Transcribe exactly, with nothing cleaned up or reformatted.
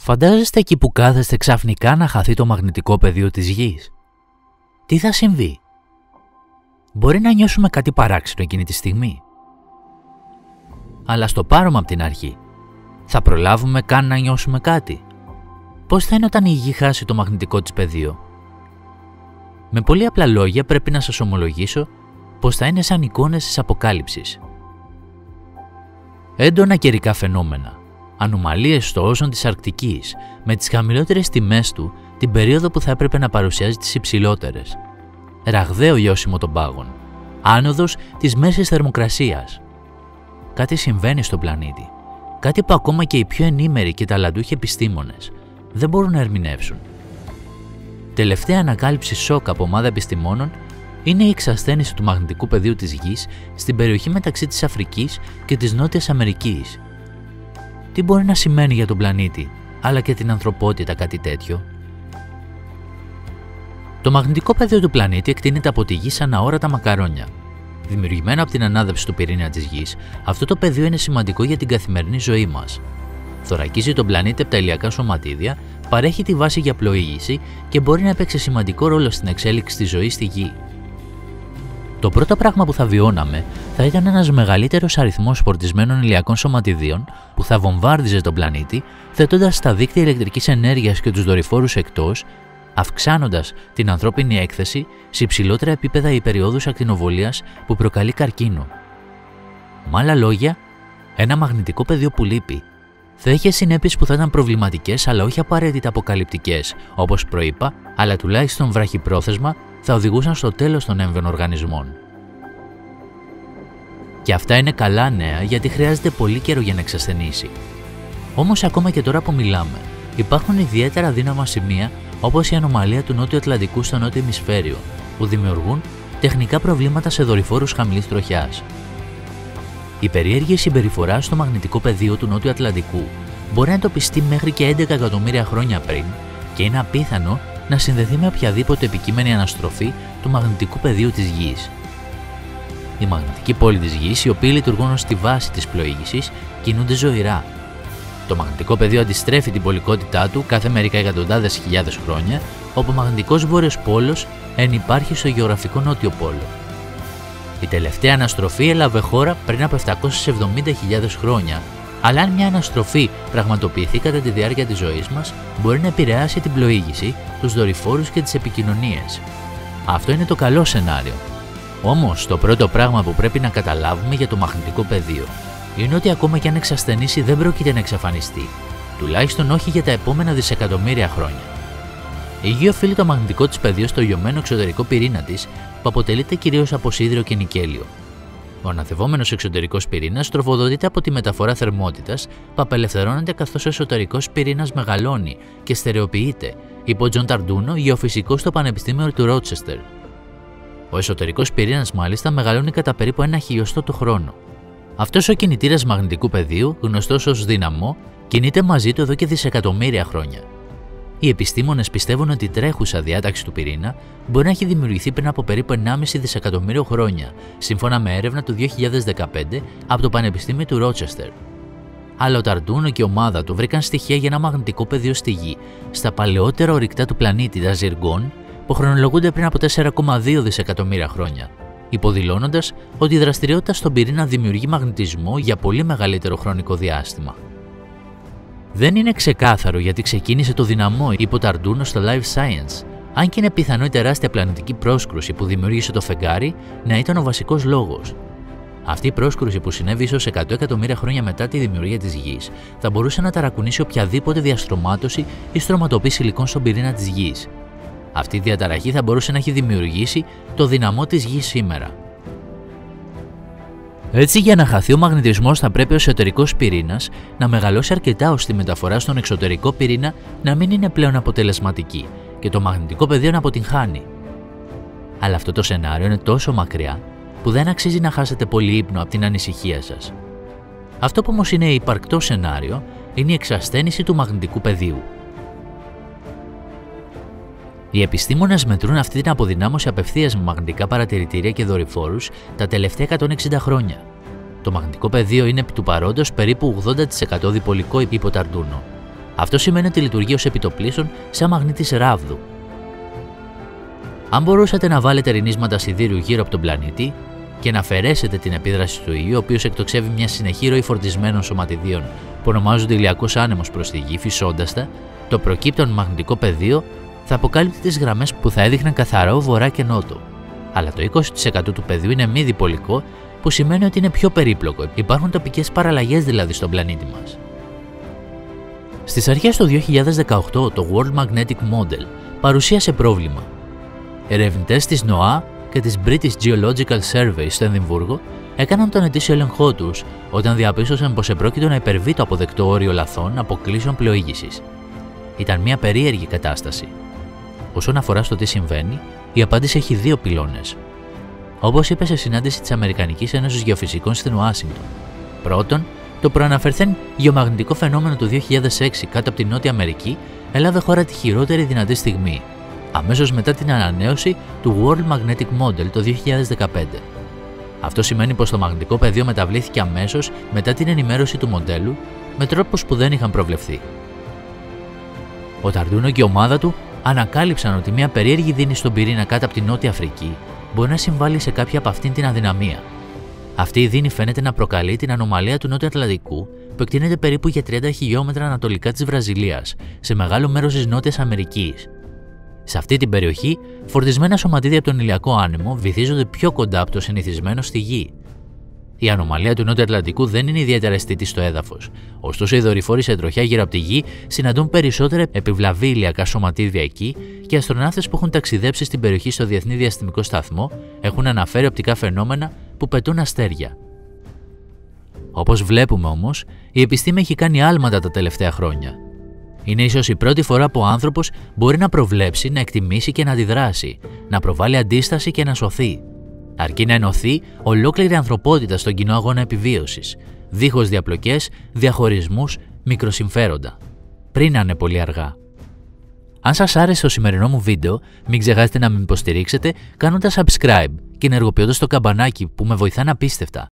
Φαντάζεστε εκεί που κάθεστε ξαφνικά να χαθεί το μαγνητικό πεδίο της Γης? Τι θα συμβεί? Μπορεί να νιώσουμε κάτι παράξενο εκείνη τη στιγμή. Αλλά στο πάρουμε από την αρχή. Θα προλάβουμε καν να νιώσουμε κάτι? Πώς θα είναι όταν η Γη χάσει το μαγνητικό της πεδίο? Με πολύ απλά λόγια πρέπει να σας ομολογήσω πως θα είναι σαν εικόνες της αποκάλυψης. Έντονα καιρικά φαινόμενα, ανομαλίες στο όζον της Αρκτικής, με τις χαμηλότερες τιμές του την περίοδο που θα έπρεπε να παρουσιάζει τις υψηλότερες, ραγδαίο λιώσιμο των πάγων, άνοδος της μέσης θερμοκρασίας. Κάτι συμβαίνει στον πλανήτη, κάτι που ακόμα και οι πιο ενήμεροι και ταλαντούχοι επιστήμονες δεν μπορούν να ερμηνεύσουν. Τελευταία ανακάλυψη σοκ από ομάδα επιστημόνων είναι η εξασθένιση του μαγνητικού πεδίου της Γης στην περιοχή μεταξύ της Αφρικής και της Νότιας Αμερικής. Τι μπορεί να σημαίνει για τον πλανήτη, αλλά και την ανθρωπότητα κάτι τέτοιο? Το μαγνητικό πεδίο του πλανήτη εκτείνεται από τη Γη σαν αόρατα μακαρόνια. Δημιουργημένο από την ανάδευση του πυρήνα της Γης, αυτό το πεδίο είναι σημαντικό για την καθημερινή ζωή μας. Θωρακίζει τον πλανήτη από τα ηλιακά σωματίδια, παρέχει τη βάση για πλοήγηση και μπορεί να παίξει σημαντικό ρόλο στην εξέλιξη της ζωής στη Γη. Το πρώτο πράγμα που θα βιώναμε θα ήταν ένας μεγαλύτερος αριθμός φορτισμένων ηλιακών σωματιδίων που θα βομβάρδιζε τον πλανήτη, θέτοντας τα δίκτυα ηλεκτρικής ενέργειας και τους δορυφόρους εκτός, αυξάνοντας την ανθρώπινη έκθεση σε υψηλότερα επίπεδα ή περιόδους ακτινοβολίας που προκαλεί καρκίνο. Με άλλα λόγια, ένα μαγνητικό πεδίο που λείπει θα είχε συνέπειες που θα ήταν προβληματικές, αλλά όχι απαραίτητα αποκαλυπτικές, όπως προείπα, αλλά τουλάχιστον βραχυπρόθεσμα θα οδηγούσαν στο τέλος των έμβιων οργανισμών. Και αυτά είναι καλά νέα, γιατί χρειάζεται πολύ καιρό για να εξασθενήσει. Όμως ακόμα και τώρα που μιλάμε, υπάρχουν ιδιαίτερα δύναμα σημεία, όπως η ανομαλία του Νότιου Ατλαντικού στο Νότιο Ημισφαίριο, που δημιουργούν τεχνικά προβλήματα σε δορυφόρους χαμηλής τροχιάς. Η περίεργη συμπεριφορά στο μαγνητικό πεδίο του Νότιου Ατλαντικού μπορεί να εντοπιστεί μέχρι και έντεκα εκατομμύρια χρόνια πριν και είναι απίθανο να συνδεθεί με οποιαδήποτε επικείμενη αναστροφή του μαγνητικού πεδίου της Γης. Οι μαγνητικοί πόλοι της Γης, οι οποίοι λειτουργούν ως τη βάση της πλοήγησης, κινούνται ζωηρά. Το μαγνητικό πεδίο αντιστρέφει την πολικότητά του κάθε μερικά εκατοντάδες χιλιάδες χρόνια, όπου ο μαγνητικός βόρειος πόλος ενυπάρχει στο γεωγραφικό νότιο πόλο. Η τελευταία αναστροφή έλαβε χώρα πριν από επτακόσιες εβδομήντα χιλιάδες χρόνια, αλλά αν μια αναστροφή πραγματοποιηθεί κατά τη διάρκεια της ζωής μας, μπορεί να επηρεάσει την πλοήγηση, τους δορυφόρους και τις επικοινωνίες. Αυτό είναι το καλό σενάριο. Όμως, το πρώτο πράγμα που πρέπει να καταλάβουμε για το μαγνητικό πεδίο είναι ότι ακόμα και αν εξασθενήσει δεν πρόκειται να εξαφανιστεί, τουλάχιστον όχι για τα επόμενα δισεκατομμύρια χρόνια. Η Γη οφείλει το μαγνητικό της πεδίο στο λιωμένο εξωτερικό πυρήνα της, που αποτελείται κυρίως από σίδηρο και νικέλιο. Ο αναθευόμενος εξωτερικός πυρήνας τροφοδοτείται από τη μεταφορά θερμότητας που απελευθερώνεται καθώς ο εσωτερικός πυρήνας μεγαλώνει και στερεοποιείται, είπε ο Τζον Ταρντούνο, γεωφυσικός στο Πανεπιστήμιο του Ρότσεστερ. Ο εσωτερικός πυρήνας μάλιστα μεγαλώνει κατά περίπου ένα χιλιοστό το χρόνο. Αυτός ο κινητήρας μαγνητικού πεδίου, γνωστός ως δύναμο, κινείται μαζί του εδώ και δισεκατομμύρια χρόνια. Οι επιστήμονες πιστεύουν ότι η τρέχουσα διάταξη του πυρήνα μπορεί να έχει δημιουργηθεί πριν από περίπου ενάμιση δισεκατομμύριο χρόνια, σύμφωνα με έρευνα του δύο χιλιάδες δεκαπέντε από το Πανεπιστήμιο του Ρότσεστερ. Αλλά ο Ταρντούνο και η ομάδα του βρήκαν στοιχεία για ένα μαγνητικό πεδίο στη Γη, στα παλαιότερα ορυκτά του πλανήτη, τα Ζιργκόν, που χρονολογούνται πριν από τέσσερα κόμμα δύο δισεκατομμύρια χρόνια, υποδηλώνοντας ότι η δραστηριότητα στον πυρήνα δημιουργεί μαγνητισμό για πολύ μεγαλύτερο χρονικό διάστημα. Δεν είναι ξεκάθαρο γιατί ξεκίνησε το δυναμό, είπε ο Ταρντούνο στο Live Science, αν και είναι πιθανό η τεράστια πλανητική πρόσκρουση που δημιούργησε το φεγγάρι να ήταν ο βασικός λόγος. Αυτή η πρόσκρουση, που συνέβη ίσως εκατό εκατομμύρια χρόνια μετά τη δημιουργία της Γης, θα μπορούσε να ταρακουνήσει οποιαδήποτε διαστρωμάτωση ή στρωματοποίηση υλικών στον πυρήνα της Γης. Αυτή η διαταραχή θα μπορούσε να έχει δημιουργήσει το δυναμό της Γης σήμερα. Έτσι, για να χαθεί ο μαγνητισμός, θα πρέπει ο εσωτερικός πυρήνας να μεγαλώσει αρκετά ώστε η μεταφορά στον εξωτερικό πυρήνα να μην είναι πλέον αποτελεσματική και το μαγνητικό πεδίο να αποτυγχάνει. Αλλά αυτό το σενάριο είναι τόσο μακριά που δεν αξίζει να χάσετε πολύ ύπνο από την ανησυχία σας. Αυτό που όμως είναι υπαρκτό σενάριο είναι η εξασθένιση του μαγνητικού πεδίου. Οι επιστήμονες μετρούν αυτή την αποδυνάμωση απευθείας με μαγνητικά παρατηρητήρια και δορυφόρους τα τελευταία εκατόν εξήντα χρόνια. Το μαγνητικό πεδίο είναι επί του παρόντος περίπου ογδόντα τοις εκατό διπολικό, είπε ο Ταρντούνο. Αυτό σημαίνει ότι λειτουργεί ως επιτοπλίστων σαν μαγνήτης ράβδου. Αν μπορούσατε να βάλετε ρινίσματα σιδήρου γύρω από τον πλανήτη και να αφαιρέσετε την επίδραση του ήλιου, ο οποίος εκτοξεύει μια συνεχή ροή φορτισμένων σωματιδίων που ονομάζονται ηλιακός άνεμος προς τη γη, φυσώντας τα, το προκύπτον μαγνητικό πεδίο θα αποκάλυπτε τις γραμμές που θα έδειχναν καθαρό βορρά και νότο. Αλλά το είκοσι τοις εκατό του πεδίου είναι μη διπολικό, που σημαίνει ότι είναι πιο περίπλοκο. Υπάρχουν τοπικές παραλλαγές δηλαδή στον πλανήτη μας. Στις αρχές του δύο χιλιάδες δεκαοκτώ, το World Magnetic Model παρουσίασε πρόβλημα. Ερευνητές της ΝΟΑΑ και της British Geological Survey στο Εδιμβούργο έκαναν τον ετήσιο έλεγχό τους όταν διαπίστωσαν πως επρόκειτο να υπερβεί το αποδεκτό όριο λαθών αποκλήσεων πλοήγησης. Ήταν μια περίεργη κατάσταση. Όσον αφορά στο τι συμβαίνει, η απάντηση έχει δύο πυλώνες. Όπως είπε σε συνάντηση της Αμερικανικής Ένωσης Γεωφυσικών στην Ουάσιγκτον. Πρώτον, το προαναφερθέν γεωμαγνητικό φαινόμενο του δύο χιλιάδες έξι κάτω από την Νότια Αμερική έλαβε χώρα τη χειρότερη δυνατή στιγμή, αμέσως μετά την ανανέωση του World Magnetic Model το δύο χιλιάδες δεκαπέντε. Αυτό σημαίνει πως το μαγνητικό πεδίο μεταβλήθηκε αμέσως μετά την ενημέρωση του μοντέλου με τρόπους που δεν είχαν προβλεφθεί. Ο Ταρντούνο και η ομάδα του ανακάλυψαν ότι μια περίεργη δίνη στον πυρήνα κάτω από την Νότια Αφρική μπορεί να συμβάλλει σε κάποια από αυτήν την αδυναμία. Αυτή η δίνη φαίνεται να προκαλεί την ανομαλία του Νότιου Ατλαντικού που εκτείνεται περίπου για τριάντα χιλιόμετρα ανατολικά της Βραζιλίας, σε μεγάλο μέρος της Νότιας Αμερικής. Σε αυτή την περιοχή, φορτισμένα σωματίδια από τον ηλιακό άνεμο βυθίζονται πιο κοντά από το συνηθισμένο στη γη. Η ανομαλία του Νότιου Ατλαντικού δεν είναι ιδιαίτερα αισθητή στο έδαφος, ωστόσο οι δορυφόροι σε τροχιά γύρω από τη γη συναντούν περισσότερα επιβλαβή ηλιακά σωματίδια εκεί και οι αστροναύτες που έχουν ταξιδέψει στην περιοχή στο Διεθνή Διαστημικό Σταθμό έχουν αναφέρει οπτικά φαινόμενα που πετούν αστέρια. Όπως βλέπουμε όμως, η επιστήμη έχει κάνει άλματα τα τελευταία χρόνια. Είναι ίσως η πρώτη φορά που ο άνθρωπος μπορεί να προβλέψει, να εκτιμήσει και να αντιδράσει, να προβάλλει αντίσταση και να σωθεί. Αρκεί να ενωθεί ολόκληρη η ανθρωπότητα στον κοινό αγώνα επιβίωσης, δίχως διαπλοκές, διαχωρισμούς, μικροσυμφέροντα. Πριν να είναι πολύ αργά. Αν σας άρεσε το σημερινό μου βίντεο, μην ξεχάσετε να με υποστηρίξετε κάνοντας subscribe και ενεργοποιώντας το καμπανάκι που με βοηθά απίστευτα.